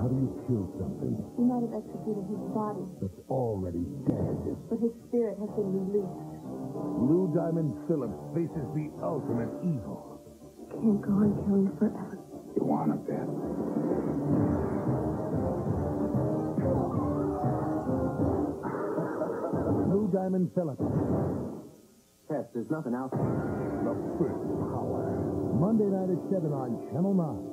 How do you kill something He might have executed his body, that's already dead? but his spirit has been released. Lou Diamond Phillips faces the ultimate evil. Can't go on killing forever. You want a bet? Lou Diamond Phillips. Tess, there's nothing out there. The first power. Monday night at 7 on Channel 9.